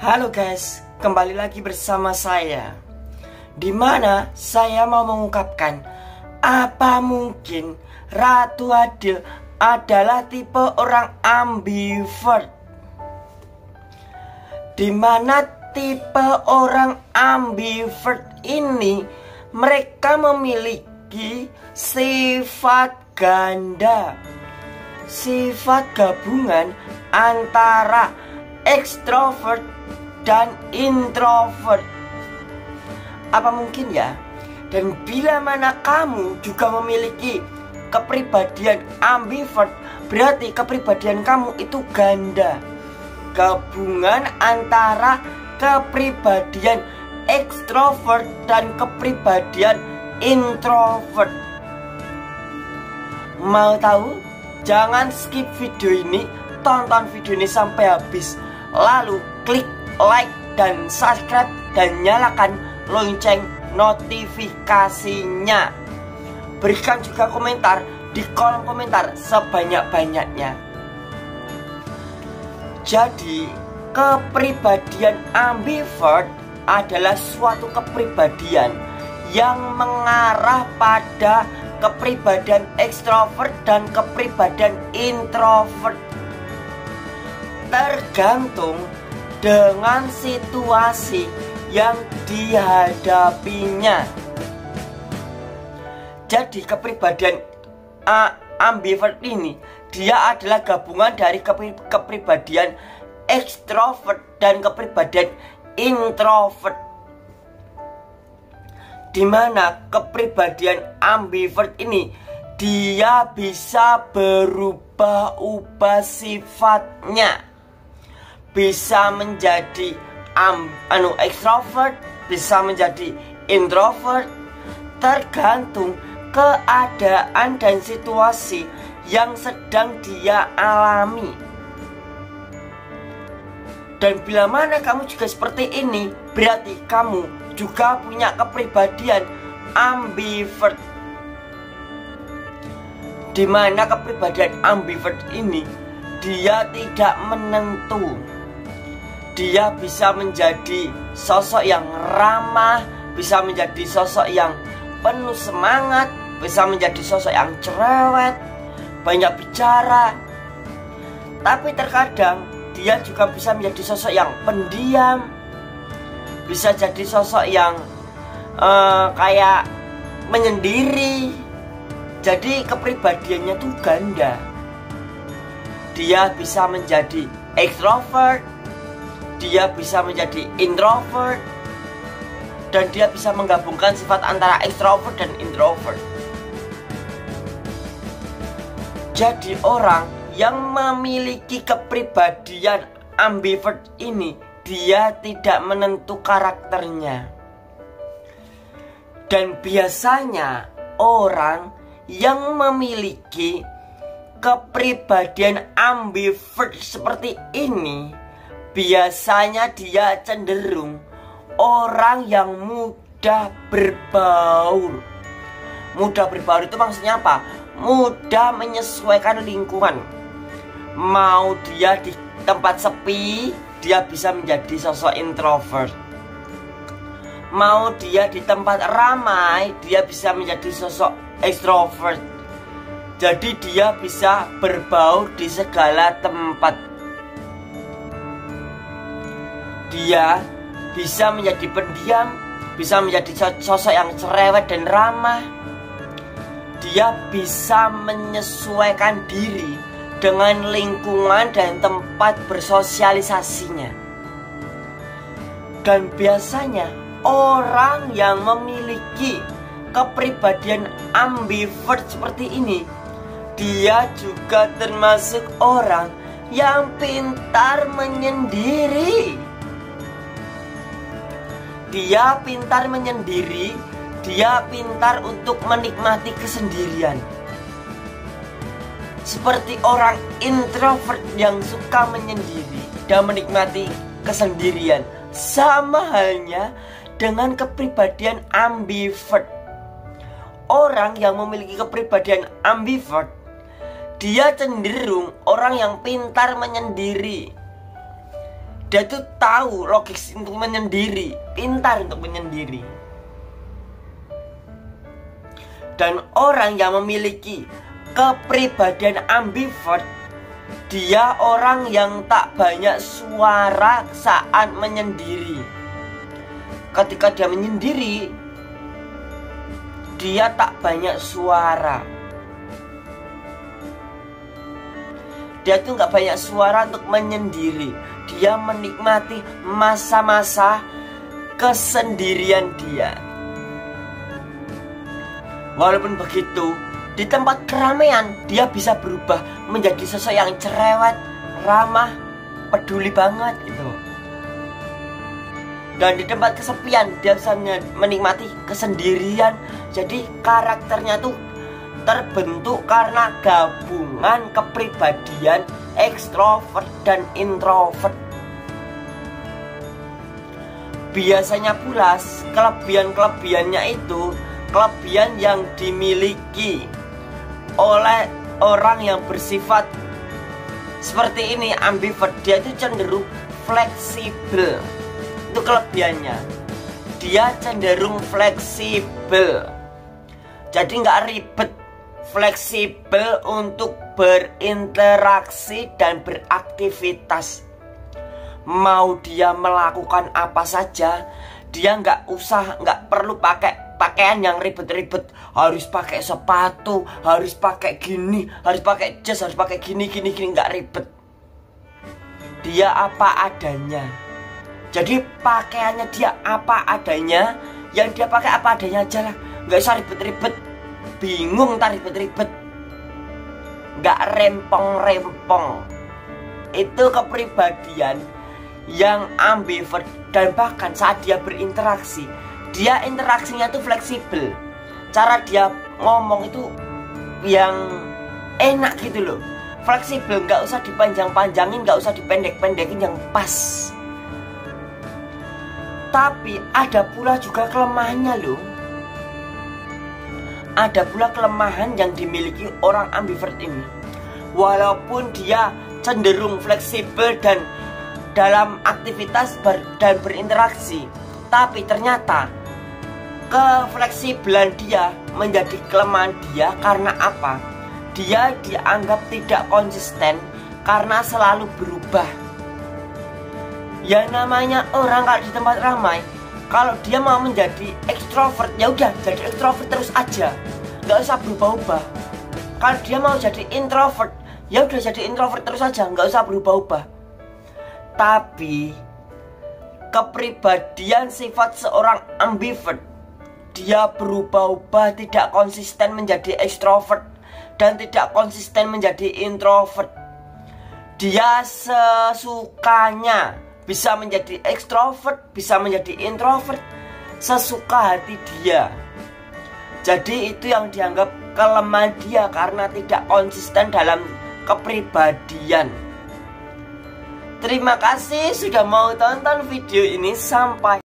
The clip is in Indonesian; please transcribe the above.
Halo guys, kembali lagi bersama saya, dimana saya mau mengungkapkan apa mungkin Ratu Adil adalah tipe orang ambivert. Dimana tipe orang ambivert ini mereka memiliki sifat ganda, sifat gabungan antara ekstrovert dan introvert. Apa mungkin ya? Dan bila mana kamu juga memiliki kepribadian ambivert, berarti kepribadian kamu itu ganda, gabungan antara kepribadian ekstrovert dan kepribadian introvert. Mau tahu? Jangan skip video ini, tonton video ini sampai habis, lalu klik like dan subscribe dan nyalakan lonceng notifikasinya. Berikan juga komentar di kolom komentar sebanyak-banyaknya. Jadi, kepribadian ambivert adalah suatu kepribadian yang mengarah pada kepribadian ekstrovert dan kepribadian introvert, tergantung dengan situasi yang dihadapinya. Jadi kepribadian ambivert ini dia adalah gabungan dari kepribadian ekstrovert dan kepribadian introvert, dimana kepribadian ambivert ini dia bisa berubah-ubah sifatnya, bisa menjadi ekstrovert, bisa menjadi introvert, tergantung keadaan dan situasi yang sedang dia alami. Dan bila mana kamu juga seperti ini, berarti kamu juga punya kepribadian ambivert, dimana kepribadian ambivert ini dia tidak menentu. Dia bisa menjadi sosok yang ramah, bisa menjadi sosok yang penuh semangat, bisa menjadi sosok yang cerewet, banyak bicara. Tapi terkadang dia juga bisa menjadi sosok yang pendiam, bisa jadi sosok yang kayak menyendiri. Jadi kepribadiannya tuh ganda. Dia bisa menjadi ekstrovert, dia bisa menjadi introvert, dan dia bisa menggabungkan sifat antara ekstrovert dan introvert. Jadi orang yang memiliki kepribadian ambivert ini dia tidak menentu karakternya. Dan biasanya orang yang memiliki kepribadian ambivert seperti ini biasanya dia cenderung orang yang mudah berbaur. Mudah berbaur itu maksudnya apa? Mudah menyesuaikan lingkungan. Mau dia di tempat sepi, dia bisa menjadi sosok introvert. Mau dia di tempat ramai, dia bisa menjadi sosok extrovert. Jadi dia bisa berbaur di segala tempat. Dia bisa menjadi pendiam, bisa menjadi sosok yang cerewet dan ramah. Dia bisa menyesuaikan diri dengan lingkungan dan tempat bersosialisasinya. Dan biasanya orang yang memiliki kepribadian ambivert seperti ini, dia juga termasuk orang yang pintar menyendiri. Dia pintar menyendiri, dia pintar untuk menikmati kesendirian. Seperti orang introvert yang suka menyendiri dan menikmati kesendirian, sama halnya dengan kepribadian ambivert. Orang yang memiliki kepribadian ambivert, dia cenderung orang yang pintar menyendiri. Dia tuh tahu logis untuk menyendiri, pintar untuk menyendiri. Dan orang yang memiliki kepribadian ambivert, dia orang yang tak banyak suara saat menyendiri. Ketika dia menyendiri, dia tak banyak suara. Dia tuh gak banyak suara untuk menyendiri. Dia menikmati masa-masa kesendirian dia. Walaupun begitu, di tempat keramaian dia bisa berubah menjadi sosok yang cerewet, ramah, peduli banget gitu. Dan di tempat kesepian dia bisa menikmati kesendirian. Jadi karakternya tuh terbentuk karena gabungan kepribadian ekstrovert dan introvert. Biasanya pula kelebihan-kelebihannya itu kelebihan yang dimiliki oleh orang yang bersifat seperti ini, ambivert. Dia itu cenderung fleksibel. Itu kelebihannya. Dia cenderung fleksibel. Jadi nggak ribet. Fleksibel untuk berinteraksi dan beraktivitas. Mau dia melakukan apa saja, dia nggak perlu pakai pakaian yang ribet-ribet. Harus pakai sepatu, harus pakai gini, harus pakai jas, harus pakai gini, nggak ribet. Dia apa adanya. Jadi pakaiannya dia apa adanya, yang dia pakai apa adanya aja lah. Nggak usah ribet-ribet. Bingung tak ribet-ribet, nggak rempong-rempong. Itu kepribadian yang ambivert. Dan bahkan saat dia berinteraksi, dia interaksinya tuh fleksibel. Cara dia ngomong itu yang enak gitu loh. Fleksibel, nggak usah dipanjang-panjangin, nggak usah dipendek-pendekin, yang pas. Tapi ada pula juga kelemahannya loh. Ada pula kelemahan yang dimiliki orang ambivert ini. Walaupun dia cenderung fleksibel dan dalam aktivitas dan berinteraksi, tapi ternyata kefleksibelan dia menjadi kelemahan dia. Karena apa? Dia dianggap tidak konsisten karena selalu berubah. Ya namanya orang kalau di tempat ramai, kalau dia mau menjadi ekstrovert, ya udah jadi ekstrovert terus aja, nggak usah berubah-ubah. Kalau dia mau jadi introvert, ya udah jadi introvert terus aja, nggak usah berubah-ubah. Tapi kepribadian sifat seorang ambivert, dia berubah-ubah, tidak konsisten menjadi ekstrovert dan tidak konsisten menjadi introvert. Dia sesukanya bisa menjadi ekstrovert, bisa menjadi introvert, sesuka hati dia. Jadi itu yang dianggap kelemahan dia karena tidak konsisten dalam kepribadian. Terima kasih sudah mau tonton video ini sampai